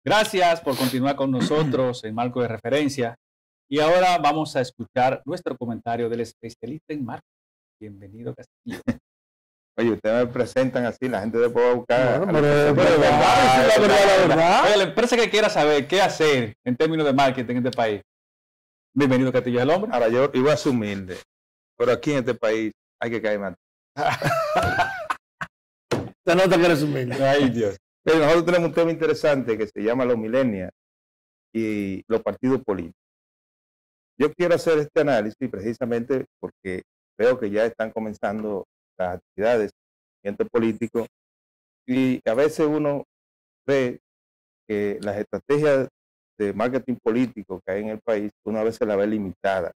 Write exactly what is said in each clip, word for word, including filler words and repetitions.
Gracias por continuar con nosotros en Marco de Referencia. Y ahora vamos a escuchar nuestro comentario del especialista en marketing. Bienvenido, Castillo. Oye, ustedes me presentan así, la gente después va a buscar. Bueno, pero, pero, pero, verdad, la verdad, la verdad. Oye, la empresa que quiera saber qué hacer en términos de marketing en este país. Bienvenido, Castillo del Hombre. Ahora, yo iba a ser humilde, pero aquí en este país hay que caer más. Se nota que eres humilde. Ay, Dios. Pero nosotros tenemos un tema interesante que se llama los millennials y los partidos políticos. Yo quiero hacer este análisis precisamente porque veo que ya están comenzando las actividades en este político y a veces uno ve que las estrategias de marketing político que hay en el país, una vez se la ve limitada.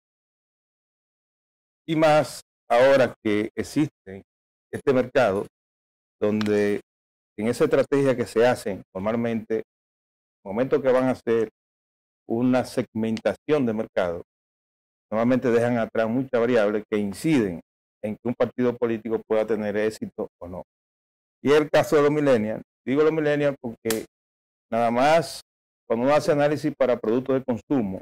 Y más ahora que existe este mercado, donde en esa estrategia que se hacen normalmente, en el momento que van a hacer una segmentación de mercado, normalmente dejan atrás muchas variables que inciden en que un partido político pueda tener éxito o no. Y el caso de los millennials, digo los millennials porque nada más cuando uno hace análisis para productos de consumo,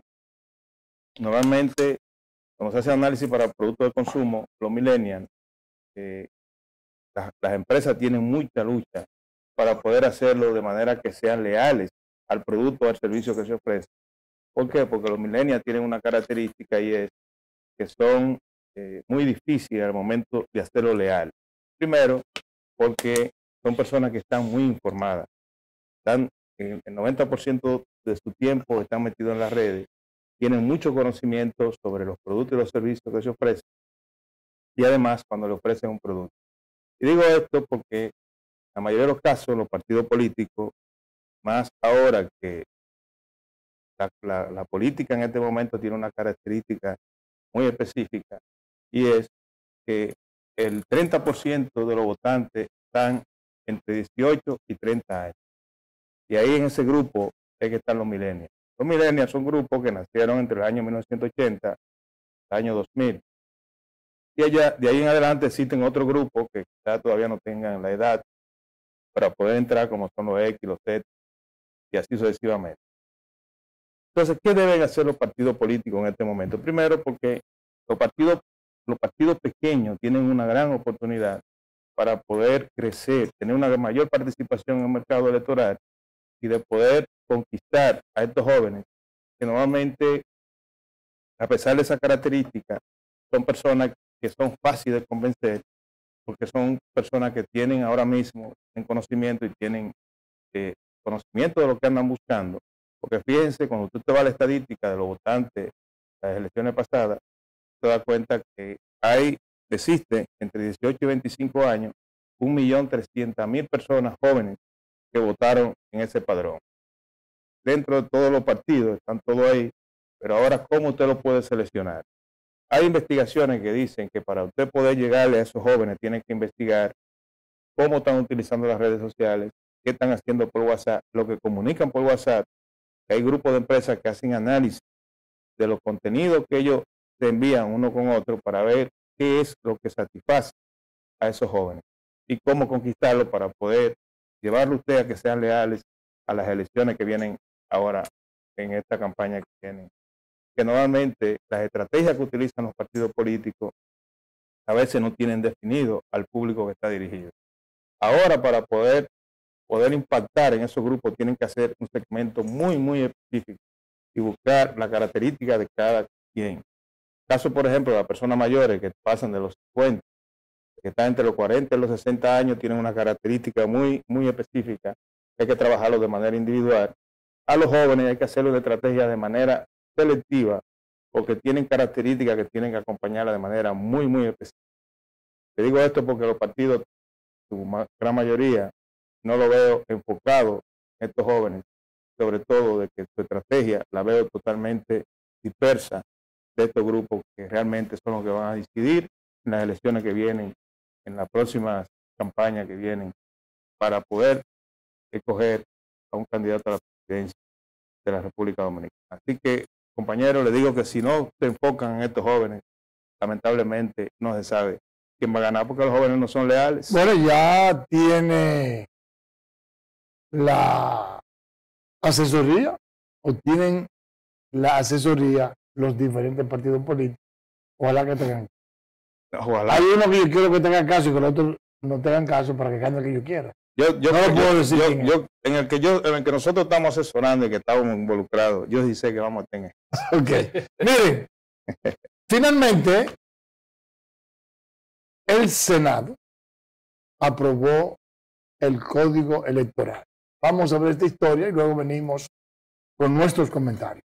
normalmente cuando se hace análisis para productos de consumo, los millennials, eh, las, las empresas tienen mucha lucha para poder hacerlo de manera que sean leales al producto o al servicio que se ofrece. ¿Por qué? Porque los millennials tienen una característica y es que son eh, muy difíciles al momento de hacerlo leal. Primero, porque son personas que están muy informadas. Están, el noventa por ciento de su tiempo están metidos en las redes, tienen mucho conocimiento sobre los productos y los servicios que se ofrecen y además cuando le ofrecen un producto. Y digo esto porque en la mayoría de los casos los partidos políticos, más ahora que la, la, la política en este momento tiene una característica muy específica y es que el treinta por ciento de los votantes están entre dieciocho y treinta años. Y ahí en ese grupo es que están los millennials. Los millennials son grupos que nacieron entre el año mil novecientos ochenta y el año dos mil. Y allá, de ahí en adelante existen otros grupos que quizás todavía no tengan la edad para poder entrar, como son los X, los Z, y así sucesivamente. Entonces, ¿qué deben hacer los partidos políticos en este momento? Primero, porque los partidos, los partidos pequeños tienen una gran oportunidad para poder crecer, tener una mayor participación en el mercado electoral y de poder conquistar a estos jóvenes que normalmente, a pesar de esa característica, son personas que son fáciles de convencer porque son personas que tienen ahora mismo en conocimiento y tienen eh, conocimiento de lo que andan buscando. Porque fíjense, cuando usted te va a la estadística de los votantes de las elecciones pasadas, se da cuenta que hay, existe entre dieciocho y veinticinco años un millón trescientas mil personas jóvenes que votaron en ese padrón. Dentro de todos los partidos, están todos ahí, pero ahora, ¿cómo usted lo puede seleccionar? Hay investigaciones que dicen que para usted poder llegarle a esos jóvenes, tiene que investigar cómo están utilizando las redes sociales, qué están haciendo por WhatsApp, lo que comunican por WhatsApp. Hay grupos de empresas que hacen análisis de los contenidos que ellos se envían uno con otro para ver qué es lo que satisface a esos jóvenes y cómo conquistarlos para poder llevarlo usted a que sean leales a las elecciones que vienen ahora en esta campaña que tienen. Que normalmente las estrategias que utilizan los partidos políticos a veces no tienen definido al público que está dirigido. Ahora, para poder, poder impactar en esos grupos, tienen que hacer un segmento muy, muy específico y buscar la característica de cada quien. Caso, por ejemplo, de las personas mayores que pasan de los cincuenta, que están entre los cuarenta y los sesenta años, tienen una característica muy, muy específica. Hay que trabajarlo de manera individual. A los jóvenes hay que hacerlo de estrategia de manera selectiva, porque tienen características que tienen que acompañarla de manera muy, muy específica. Te digo esto porque los partidos, su gran mayoría, no lo veo enfocado en estos jóvenes, sobre todo de que su estrategia la veo totalmente dispersa de estos grupos que realmente son los que van a decidir en las elecciones que vienen, en las próximas campañas que vienen, para poder escoger a un candidato a la presidencia de la República Dominicana. Así que, compañeros, les digo que si no se enfocan en estos jóvenes, lamentablemente no se sabe quién va a ganar porque los jóvenes no son leales. Bueno, ya tiene la asesoría o tienen la asesoría los diferentes partidos políticos. Ojalá que tengan. Ojalá. Hay uno que yo quiero que tenga caso y que los otros no tengan caso para que gane el que yo quiera. Yo, yo, No lo yo- puedo decir yo- quién es. yo- en el que yo, en el que nosotros estamos asesorando y que estamos involucrados, yo sí sé que vamos a tener. Ok. Miren, finalmente, el Senado aprobó el Código Electoral. Vamos a ver esta historia y luego venimos con nuestros comentarios.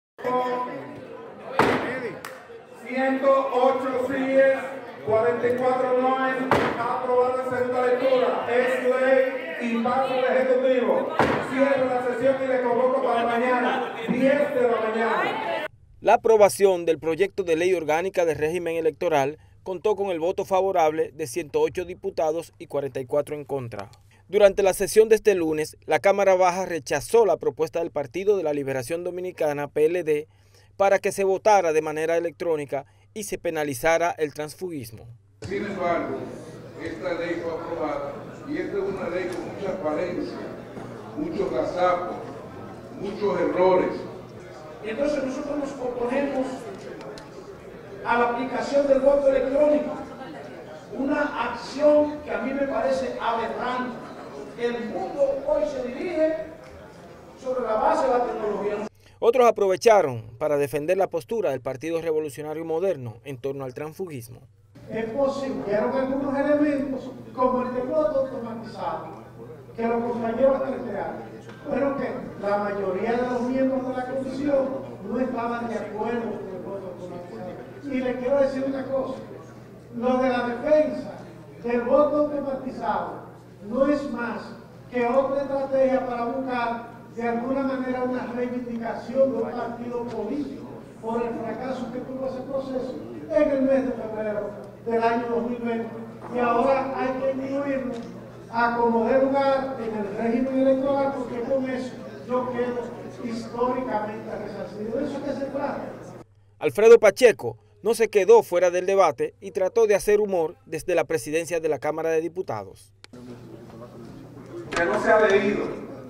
ciento ocho síes, cuarenta y cuatro noes, aprobada en segunda lectura. Es ley y paso al Ejecutivo. Cierro la sesión y le convoco para mañana, diez de la mañana. La aprobación del proyecto de ley orgánica de régimen electoral contó con el voto favorable de ciento ocho diputados y cuarenta y cuatro en contra. Durante la sesión de este lunes, la Cámara Baja rechazó la propuesta del Partido de la Liberación Dominicana, P L D, para que se votara de manera electrónica y se penalizara el transfugismo. Sin embargo, esta ley fue aprobada y esta es una ley con mucha falencia, muchos gazapos, muchos errores. Y entonces nosotros nos oponemos a la aplicación del voto electrónico, una acción que a mí me parece aberrante. El mundo hoy se dirige sobre la base de la tecnología. Otros aprovecharon para defender la postura del Partido Revolucionario Moderno en torno al transfugismo. Es posible, vieron algunos elementos como el de voto automatizado, que los compañeros plantearon, pero que la mayoría de los miembros de la comisión no estaban de acuerdo con el voto automatizado. Y le quiero decir una cosa, lo de la defensa del voto automatizado no es más que otra estrategia para buscar de alguna manera una reivindicación de un partido político por el fracaso que tuvo ese proceso en el mes de febrero del año dos mil veinte. Y ahora hay que incluirlo a como dé lugar en el régimen electoral, porque con eso yo quedo históricamente resarcido. ¿De eso que se trata? Alfredo Pacheco no se quedó fuera del debate y trató de hacer humor desde la presidencia de la Cámara de Diputados. Que no se ha leído.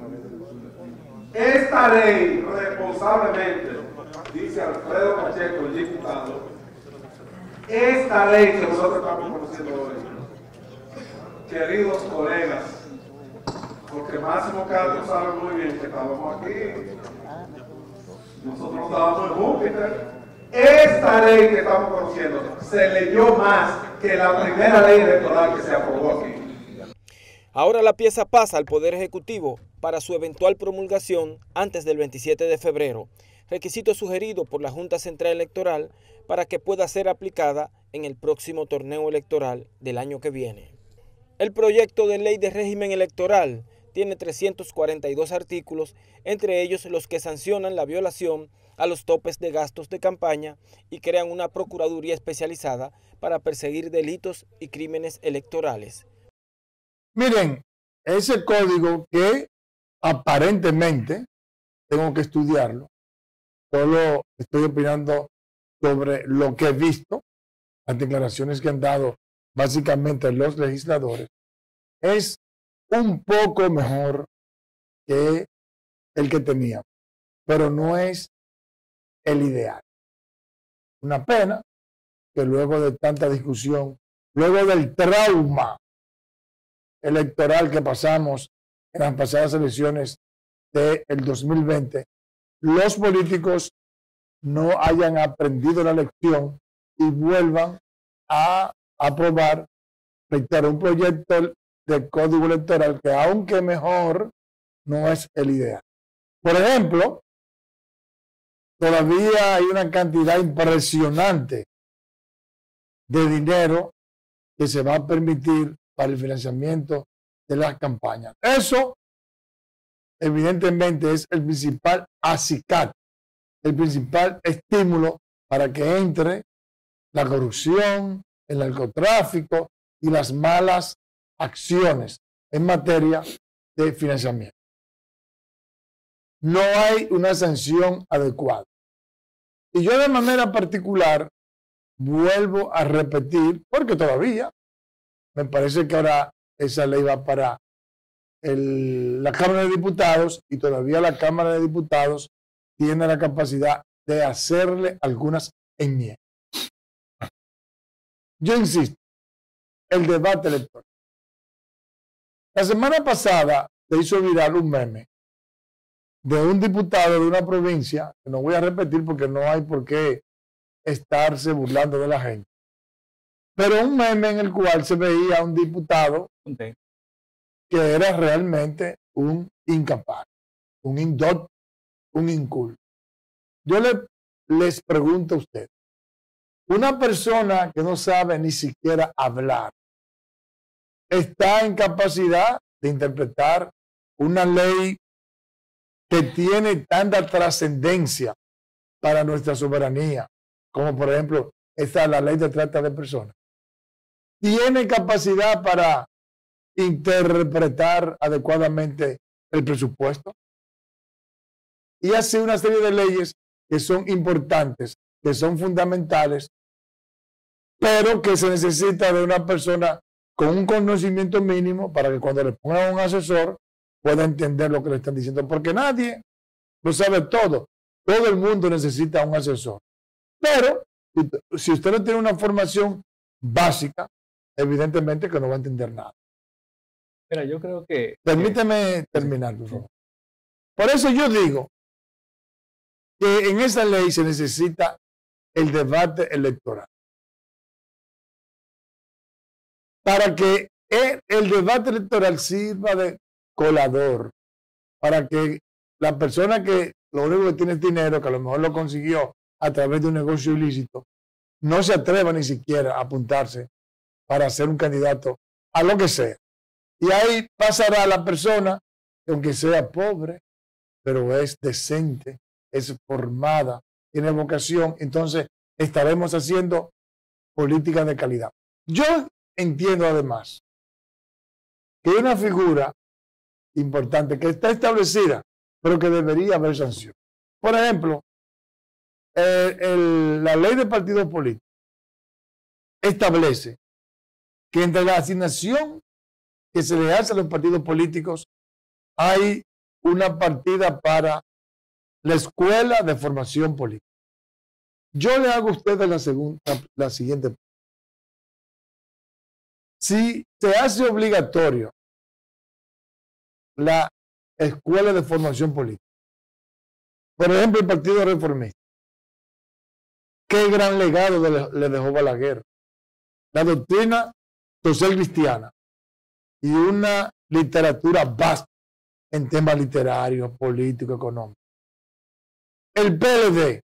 Esta ley, responsablemente, dice Alfredo Pacheco, el diputado, esta ley que nosotros estamos conociendo hoy, queridos colegas, porque Máximo Castro sabe muy bien que estábamos aquí, nosotros estábamos en Júpiter. Esta ley que estamos conociendo se leyó más que la primera ley electoral que se aprobó aquí. Ahora la pieza pasa al Poder Ejecutivo para su eventual promulgación antes del veintisiete de febrero, requisito sugerido por la Junta Central Electoral para que pueda ser aplicada en el próximo torneo electoral del año que viene. El proyecto de ley de régimen electoral tiene trescientos cuarenta y dos artículos, entre ellos los que sancionan la violación a los topes de gastos de campaña y crean una procuraduría especializada para perseguir delitos y crímenes electorales. Miren, ese código que aparentemente tengo que estudiarlo, solo estoy opinando sobre lo que he visto, las declaraciones que han dado básicamente los legisladores, es un poco mejor que el que teníamos, pero no es el ideal. Una pena que luego de tanta discusión, luego del trauma electoral que pasamos en las pasadas elecciones del dos mil veinte, los políticos no hayan aprendido la lección y vuelvan a aprobar, reitero, un proyecto de código electoral que, aunque mejor, no es el ideal. Por ejemplo, todavía hay una cantidad impresionante de dinero que se va a permitir para el financiamiento de las campañas. Eso, evidentemente, es el principal acicate, el principal estímulo para que entre la corrupción, el narcotráfico y las malas acciones en materia de financiamiento. No hay una sanción adecuada. Y yo de manera particular vuelvo a repetir, porque todavía me parece que ahora esa ley va para el, la Cámara de Diputados, y todavía la Cámara de Diputados tiene la capacidad de hacerle algunas enmiendas. Yo insisto, el debate electoral. La semana pasada se hizo viral un meme de un diputado de una provincia, que no voy a repetir porque no hay por qué estarse burlando de la gente, pero un meme en el cual se veía a un diputado Okay. que era realmente un incapaz, un indocto, un inculto. Yo le, les pregunto a ustedes, una persona que no sabe ni siquiera hablar, ¿está en capacidad de interpretar una ley que tiene tanta trascendencia para nuestra soberanía, como por ejemplo está la ley de trata de personas? ¿Tiene capacidad para interpretar adecuadamente el presupuesto? Y así una serie de leyes que son importantes, que son fundamentales, pero que se necesita de una persona con un conocimiento mínimo para que cuando le pongan un asesor pueda entender lo que le están diciendo, porque nadie lo sabe todo. Todo el mundo necesita un asesor. Pero si usted no tiene una formación básica, evidentemente que no va a entender nada. Mira, yo creo que... Permíteme terminar, por favor. Por eso yo digo que en esa ley se necesita el debate electoral. Para que el, el debate electoral sirva de colador, para que la persona que lo único que tiene es dinero, que a lo mejor lo consiguió a través de un negocio ilícito, no se atreva ni siquiera a apuntarse para ser un candidato a lo que sea. Y ahí pasará la persona, que aunque sea pobre, pero es decente, es formada, tiene vocación, entonces estaremos haciendo políticas de calidad. Yo entiendo además que hay una figura importante que está establecida, pero que debería haber sanción. Por ejemplo, eh, el, la ley de partidos políticos establece que entre la asignación que se le hace a los partidos políticos hay una partida para la escuela de formación política. Yo le hago a ustedes la, segunda, la siguiente. Si se hace obligatorio la escuela de formación política, por ejemplo, el Partido Reformista, ¿qué gran legado le, le dejó Balaguer? La doctrina social cristiana y una literatura vasta en temas literarios, políticos, económicos. El P L D,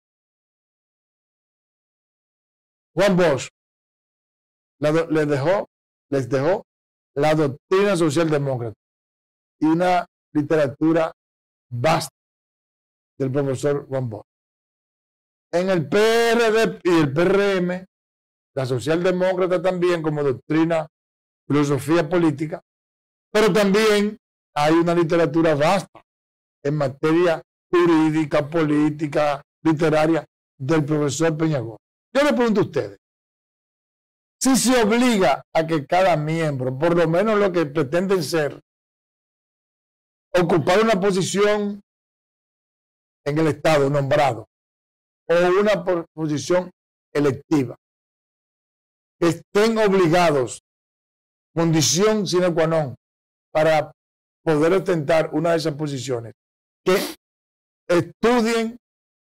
Juan Bosch, la, les, dejó, les dejó la doctrina socialdemócrata y una literatura vasta del profesor Juan Bosch. En el P R D y el P R M, la socialdemócrata también como doctrina, filosofía política, pero también hay una literatura vasta en materia jurídica, política, literaria del profesor Peñagó. Yo le pregunto a ustedes, si se obliga a que cada miembro, por lo menos lo que pretenden ser, ocupar una posición en el Estado nombrado o una posición electiva, estén obligados, condición sine qua non, para poder ostentar una de esas posiciones, que estudien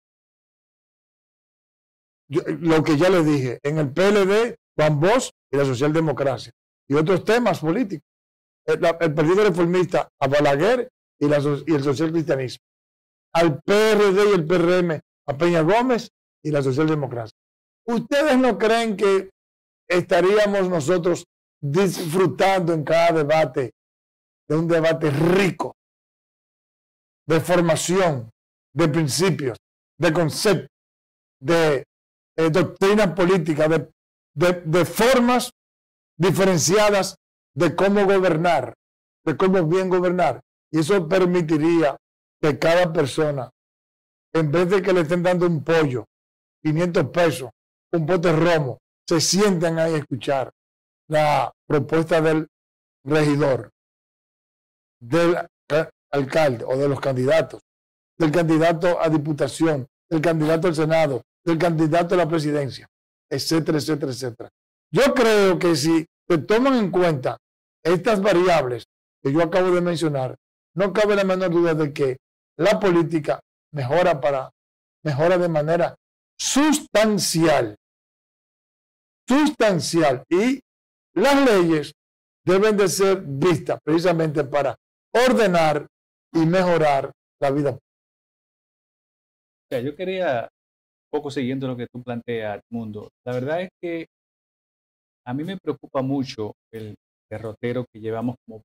yo, lo que ya les dije, en el P L D, Juan Bosch y la socialdemocracia, y otros temas políticos. El, el Partido Reformista a Balaguer y, la, y el socialcristianismo. Al P R D y el P R M a Peña Gómez y la socialdemocracia. ¿Ustedes no creen que estaríamos nosotros disfrutando en cada debate de un debate rico de formación, de principios, de conceptos, de eh, doctrina política, de, de, de formas diferenciadas de cómo gobernar, de cómo bien gobernar? Y eso permitiría que cada persona, en vez de que le estén dando un pollo, quinientos pesos, un pote romo, se sientan ahí a escuchar la propuesta del regidor del eh, alcalde o de los candidatos, del candidato a diputación, del candidato al Senado, del candidato a la presidencia, etcétera, etcétera, etcétera. Yo creo que si se toman en cuenta estas variables que yo acabo de mencionar, no cabe la menor duda de que la política mejora para mejora de manera sustancial, sustancial, y las leyes deben de ser vistas precisamente para ordenar y mejorar la vida. O sea, yo quería, un poco siguiendo lo que tú planteas, Mundo, la verdad es que a mí me preocupa mucho el derrotero que llevamos como...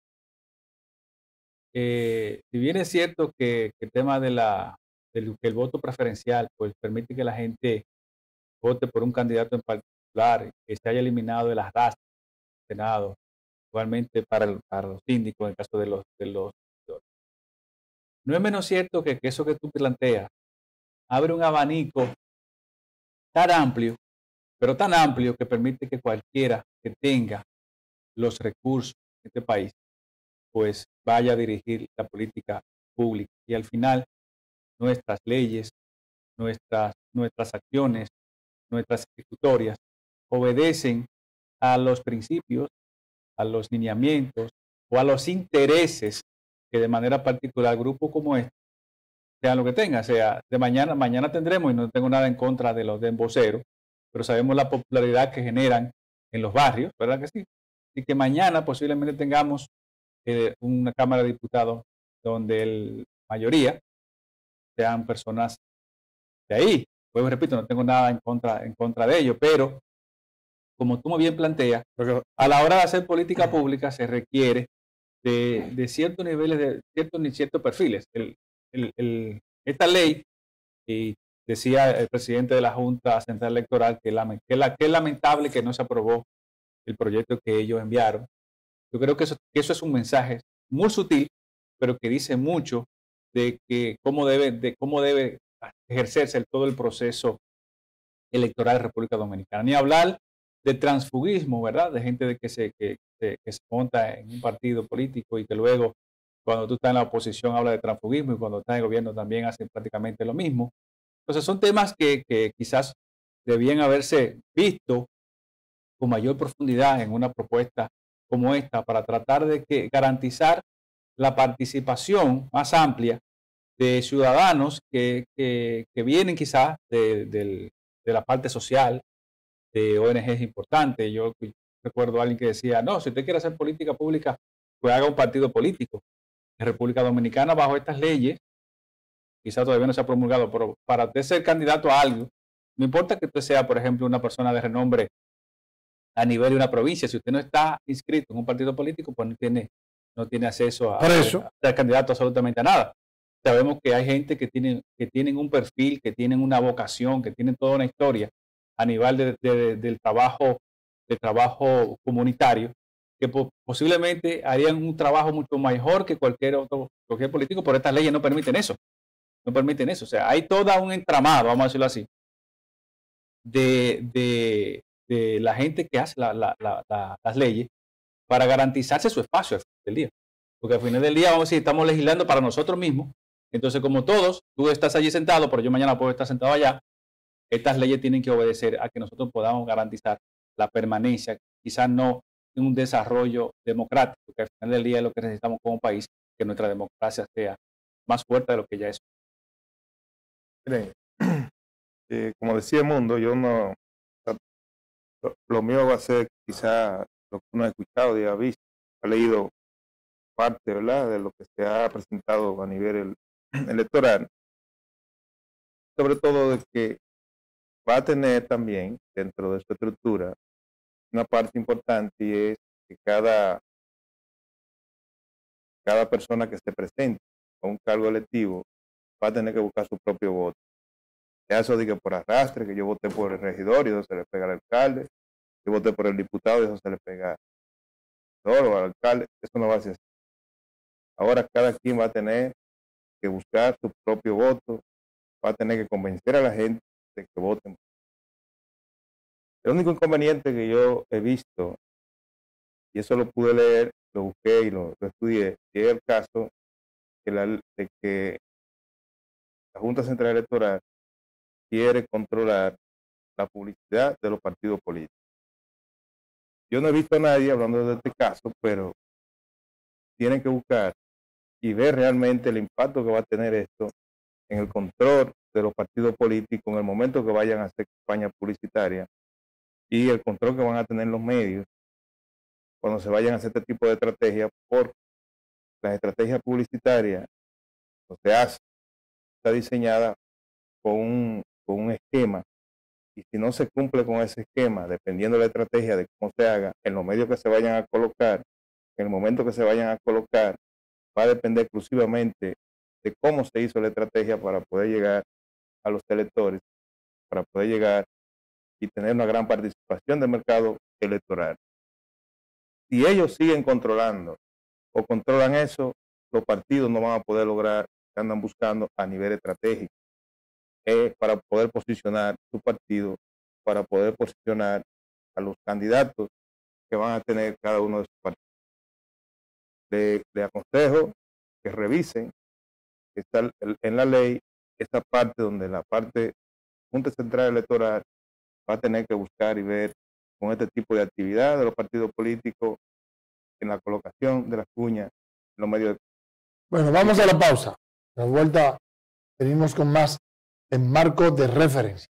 Eh, si bien es cierto que, que el tema de la, del que el voto preferencial pues permite que la gente vote por un candidato en particular, que se haya eliminado de las razas del Senado, igualmente para, el- para los síndicos en el caso de los, de los... No es menos cierto que, que eso que tú planteas abre un abanico tan amplio, pero tan amplio que permite que cualquiera que tenga los recursos de este país, pues vaya a dirigir la política pública. Y al final, nuestras leyes, nuestras, nuestras acciones, nuestras ejecutorias obedecen a los principios, a los lineamientos o a los intereses que de manera particular grupos como este sean lo que tenga. O sea, de mañana, mañana tendremos, y no tengo nada en contra de los de emboceros, pero sabemos la popularidad que generan en los barrios, ¿verdad que sí? Y que mañana posiblemente tengamos eh, una Cámara de Diputados donde la mayoría sean personas de ahí. Pues repito, no tengo nada en contra, en contra de ello, pero como tú muy bien planteas, a la hora de hacer política pública se requiere de, de ciertos niveles, de ciertos ni ciertos perfiles. El, el, el, esta ley, y decía el presidente de la Junta Central Electoral que, la, que, la, que es lamentable que no se aprobó el proyecto que ellos enviaron. Yo creo que eso, que eso es un mensaje muy sutil, pero que dice mucho de que cómo debe, de cómo debe ejercerse el, todo el proceso electoral de República Dominicana. Ni hablar de transfugismo, ¿verdad? De gente de que se, que, que, que se monta en un partido político y que luego, cuando tú estás en la oposición, habla de transfugismo, y cuando estás en el gobierno también hacen prácticamente lo mismo. Entonces son temas que, que quizás debían haberse visto con mayor profundidad en una propuesta como esta para tratar de que garantizar la participación más amplia de ciudadanos que, que, que vienen quizás de, del- de la parte social, de O N Ges importantes. Yo recuerdo a alguien que decía, no, si usted quiere hacer política pública, pues haga un partido político. En República Dominicana, bajo estas leyes, quizás todavía no se ha promulgado, pero para usted ser candidato a algo, no importa que usted sea, por ejemplo, una persona de renombre a nivel de una provincia, si usted no está inscrito en un partido político, pues no tiene, no tiene acceso a, Por eso, a ser candidato absolutamente a nada. Sabemos que hay gente que tienen, que tienen un perfil, que tienen una vocación, que tienen toda una historia a nivel de- de- del trabajo, del trabajo comunitario, que po- posiblemente harían un trabajo mucho mejor que cualquier otro, cualquier político, pero estas leyes no permiten eso. No permiten eso. O sea, hay todo un entramado, vamos a decirlo así, de, de- de la gente que hace la- la- la- la- las leyes para garantizarse su espacio al final del día. Porque al final del día, vamos a decir, estamos legislando para nosotros mismos. Entonces, como todos, tú estás allí sentado, pero yo mañana puedo estar sentado allá. Estas leyes tienen que obedecer a que nosotros podamos garantizar la permanencia, quizás no en un desarrollo democrático, porque al final del día es lo que necesitamos como país, que nuestra democracia sea más fuerte de lo que ya es. Miren, eh, como decía el Mundo, yo no, lo, lo mío va a ser quizá lo que uno ha escuchado y ha visto, ha leído parte, ¿verdad?, de lo que se ha presentado a nivel el- electoral, sobre todo de que va a tener también dentro de su estructura una parte importante, y es que cada, cada persona que se presente a un cargo electivo va a tener que buscar su propio voto. Ya eso diga por arrastre, que yo voté por el regidor y eso se le pega al alcalde, yo voté por el diputado y eso se le pega solo al alcalde, eso no va a ser así. Ahora cada quien va a tener que buscar su propio voto, va a tener que convencer a la gente de que voten. El único inconveniente que yo he visto, y eso lo pude leer lo busqué y lo, lo estudié, y es el caso de, la, de que la Junta Central Electoral quiere controlar la publicidad de los partidos políticos. Yo no he visto a nadie hablando de este caso, pero tienen que buscar y ver realmente el impacto que va a tener esto en el control de los partidos políticos en el momento que vayan a hacer campaña publicitaria y el control que van a tener los medios cuando se vayan a hacer este tipo de estrategias, porque las estrategias publicitarias no se hace, está diseñada con un, con un esquema, y si no se cumple con ese esquema, dependiendo de la estrategia de cómo se haga, en los medios que se vayan a colocar, en el momento que se vayan a colocar, va a depender exclusivamente de cómo se hizo la estrategia para poder llegar a los electores, para poder llegar y tener una gran participación del mercado electoral. Si ellos siguen controlando o controlan eso, los partidos no van a poder lograr lo que andan buscando a nivel estratégico, eh, para poder posicionar su partido, para poder posicionar a los candidatos que van a tener cada uno de sus partidos. Le, le aconsejo que revisen que está en la ley esa parte donde la parte Junta Central Electoral va a tener que buscar y ver con este tipo de actividad de los partidos políticos en la colocación de las cuñas en los medios de... Bueno, vamos a la pausa. A la vuelta venimos con más en marco de referencia.